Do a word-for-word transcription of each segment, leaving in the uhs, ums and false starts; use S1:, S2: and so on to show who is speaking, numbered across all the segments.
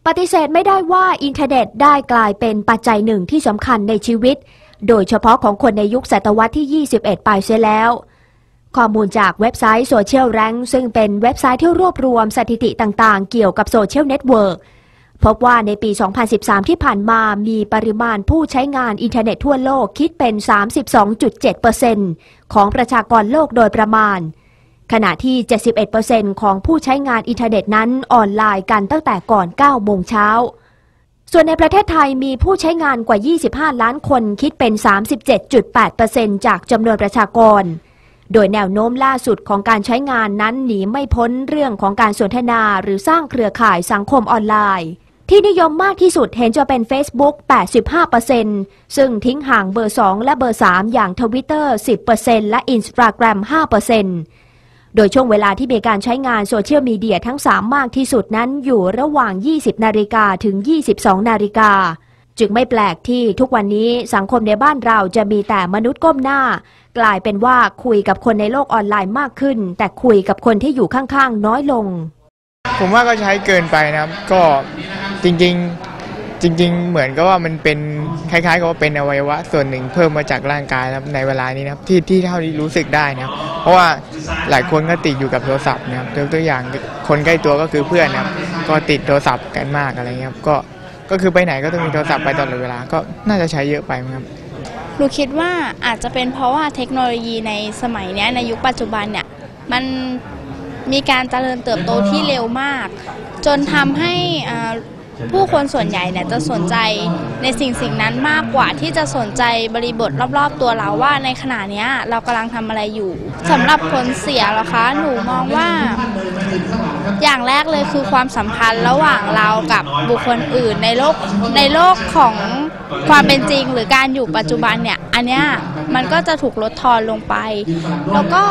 S1: ปฏิเสธไม่ได้ว่าอินเทอร์เน็ตได้กลายเป็นปัจจัยหนึ่งที่สำคัญในชีวิตโดยเฉพาะของคนในยุคศตวรรษที่ยี่สิบเอ็ดไปเสียแล้วข้อมูลจากเว็บไซต์ Social Rank ซึ่งเป็นเว็บไซต์ที่รวบรวมสถิติต่างๆเกี่ยวกับโซเชียลเน็ตเวิร์กพบว่าในปี สองพันสิบสาม ที่ผ่านมามีปริมาณผู้ใช้งานอินเทอร์เน็ตทั่วโลกคิดเป็น สามสิบสองจุดเจ็ดเปอร์เซ็นต์ ของประชากรโลกโดยประมาณขณะที่ เจ็ดสิบเอ็ดเปอร์เซ็นต์ ของผู้ใช้งานอินเทอร์เน็ตนั้นออนไลน์กันตั้งแต่ก่อน เก้าโมงเช้าส่วนในประเทศไทยมีผู้ใช้งานกว่า ยี่สิบห้าล้านคนคิดเป็น สามสิบเจ็ดจุดแปดเปอร์เซ็นต์ จากจำนวนประชากรโดยแนวโน้มล่าสุดของการใช้งานนั้นหนีไม่พ้นเรื่องของการสนทนาหรือสร้างเครือข่ายสังคมออนไลน์ที่นิยมมากที่สุดเห็นจะเป็น Facebook แปดสิบห้าเปอร์เซ็นต์ ซึ่งทิ้งห่างเบอร์สองและเบอร์สามอย่าง Twitter สิบเปอร์เซ็นต์ และ Instagram ห้าเปอร์เซ็นต์ โดยช่วงเวลาที่มีการใช้งานโซเชียลมีเดียทั้งสามมากที่สุดนั้นอยู่ระหว่าง ยี่สิบนาฬิกาถึง ยี่สิบสองนาฬิกาจึงไม่แปลกที่ทุกวันนี้สังคมในบ้านเราจะมีแต่มนุษย์ก้มหน้ากลายเป็นว่าคุยกับคนในโลกออนไลน์มากขึ้นแต่คุยกับคนที่อยู่ข้างๆน้อยลง
S2: ผมว่าก็ใช้เกินไปนะครับก็จริงๆจริงๆเหมือนกับว่ามันเป็นคล้ายๆกับว่าเป็นอวัยวะส่วนหนึ่งเพิ่มมาจากร่างกายนะครับในเวลานี้นะครับที่ที่เท่าที่รู้สึกได้นะครับเพราะว่าหลายคนก็ติดอยู่กับโทรศัพท์นะครับยกตัวอย่างคนใกล้ตัวก็คือเพื่อนนะครับก็ติดโทรศัพท์กันมากอะไรเงี้ยครับก็ก็คือไปไหนก็ต้องมีโทรศัพท์ไปตลอดเวลาก็น่าจะใช้เยอะไปครับ
S3: หนูคิดว่าอาจจะเป็นเพราะว่าเทคโนโลยีในสมัยนี้ในยุคปัจจุบันเนี่ยมันมีการเจริญเติบโตที่เร็วมากจนทำให้ผู้คนส่วนใหญ่เนี่ยจะสนใจในสิ่งสิ่งนั้นมากกว่าที่จะสนใจบริบทรอบๆตัวเราว่าในขณะนี้เรากำลังทำอะไรอยู่สำหรับผลเสียเหรอคะหนูมองว่าอย่างแรกเลยคือความสัมพันธ์ระหว่างเรากับบุคคลอื่นในโลกในโลกของความเป็นจริงหรือการอยู่ปัจจุบันเนี่ยอันเนี้ยมันก็จะถูกลดทอนลงไปแล้วก็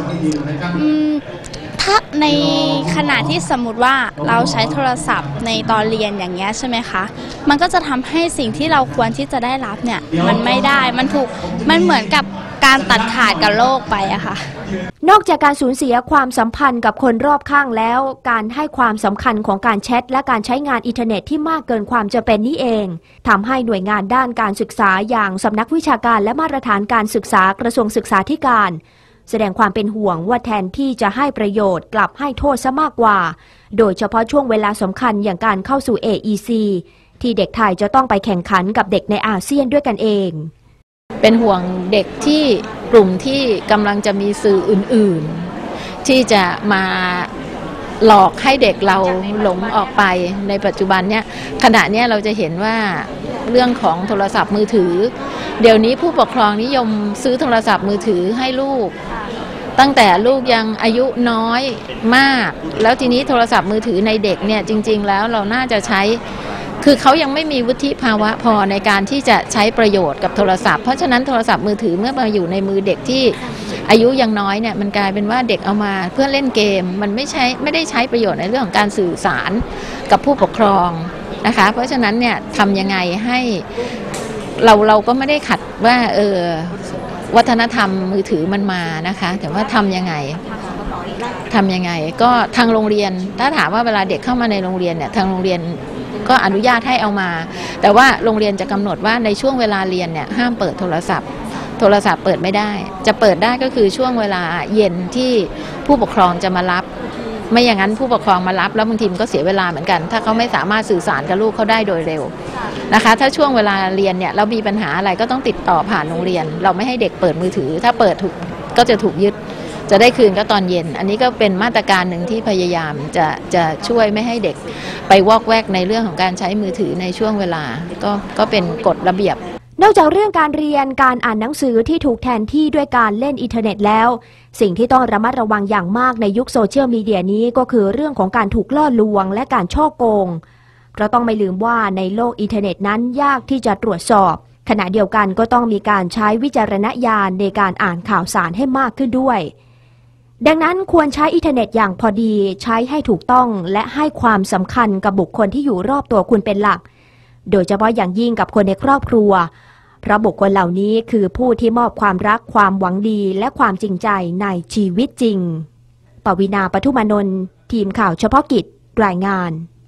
S3: ถ้าในขณะที่สมมุติว่าเราใช้โทรศัพท์ในตอนเรียนอย่างเงี้ยใช่ไหมคะมันก็จะทำให้สิ่งที่เราควรที่จะได้รับเนี่ยมันไม่ได้มันถูกมันเหมือนกับการตัดขาดกับโลกไปอะค่ะ
S1: นอกจากการสูญเสียความสัมพันธ์กับคนรอบข้างแล้วการให้ความสำคัญของการแชทและการใช้งานอินเทอร์เน็ตที่มากเกินความจำเป็นนี้เองทำให้หน่วยงานด้านการศึกษาอย่างสำนักวิชาการและมาตรฐานการศึกษากระทรวงศึกษาธิการแสดงความเป็นห่วงว่าแทนที่จะให้ประโยชน์กลับให้โทษซะมากกว่าโดยเฉพาะช่วงเวลาสำคัญอย่างการเข้าสู่ เอ อี ซี ที่เด็กไทยจะต้องไปแข่งขันกับเด็กในอาเซียนด้วยกันเอง
S4: เป็นห่วงเด็กที่กลุ่มที่กำลังจะมีสื่ออื่นๆที่จะมาหลอกให้เด็กเราหลงออกไปในปัจจุบันเนี้ยขณะเนี้ยเราจะเห็นว่าเรื่องของโทรศัพท์มือถือเดี๋ยวนี้ผู้ปกครองนิยมซื้อโทรศัพท์มือถือให้ลูกตั้งแต่ลูกยังอายุน้อยมากแล้วทีนี้โทรศัพท์มือถือในเด็กเนี่ยจริงๆแล้วเราน่าจะใช้คือเขายังไม่มีวุฒิภาวะพอในการที่จะใช้ประโยชน์กับโทรศัพท์เพราะฉะนั้นโทรศัพท์มือถือเมื่อมาอยู่ในมือเด็กที่อายุยังน้อยเนี่ยมันกลายเป็นว่าเด็กเอามาเพื่อเล่นเกมมันไม่ใช้ไม่ได้ใช้ประโยชน์ในเรื่องของการสื่อสารกับผู้ปกครองนะคะเพราะฉะนั้นเนี่ยทำยังไงให้เราเราก็ไม่ได้ขัดว่าเออวัฒนธรรมมือถือมันมานะคะแต่ว่าทำยังไงทำยังไงก็ทางโรงเรียนถ้าถามว่าเวลาเด็กเข้ามาในโรงเรียนเนี่ยทางโรงเรียนก็อนุญาตให้เอามาแต่ว่าโรงเรียนจะกำหนดว่าในช่วงเวลาเรียนเนี่ยห้ามเปิดโทรศัพท์โทรศัพท์เปิดไม่ได้จะเปิดได้ก็คือช่วงเวลาเย็นที่ผู้ปกครองจะมารับไม่อย่างนั้นผู้ปกครองมารับแล้วบางทีมันก็เสียเวลาเหมือนกันถ้าเขาไม่สามารถสื่อสารกับลูกเขาได้โดยเร็วนะคะถ้าช่วงเวลาเรียนเนี่ยเรามีปัญหาอะไรก็ต้องติดต่อผ่านโรงเรียนเราไม่ให้เด็กเปิดมือถือถ้าเปิดถูกก็จะถูกยึดจะได้คืนก็ตอนเย็นอันนี้ก็เป็นมาตรการหนึ่งที่พยายามจะจะช่วยไม่ให้เด็กไปวอกแวกในเรื่องของการใช้มือถือในช่วงเวลาก็ก็เป็นกฎระเบียบ
S1: นอกจากเรื่องการเรียนการอ่านหนังสือที่ถูกแทนที่ด้วยการเล่นอินเทอร์เน็ตแล้วสิ่งที่ต้องระมัดระวังอย่างมากในยุคโซเชียลมีเดียนี้ก็คือเรื่องของการถูกล่อลวงและการฉ้อโกงเพราะต้องไม่ลืมว่าในโลกอินเทอร์เน็ตนั้นยากที่จะตรวจสอบขณะเดียวกันก็ต้องมีการใช้วิจารณญาณในการอ่านข่าวสารให้มากขึ้นด้วยดังนั้นควรใช้อินเทอร์เน็ตอย่างพอดีใช้ให้ถูกต้องและให้ความสำคัญกับบุคคลที่อยู่รอบตัวคุณเป็นหลักโดยเฉพาะอย่างยิ่งกับคนในครอบครัวเพราะบุคคลเหล่านี้คือผู้ที่มอบความรักความหวังดีและความจริงใจในชีวิตจริงปวีณา ปทุมานนท์ทีมข่าวเฉพาะกิจรายงาน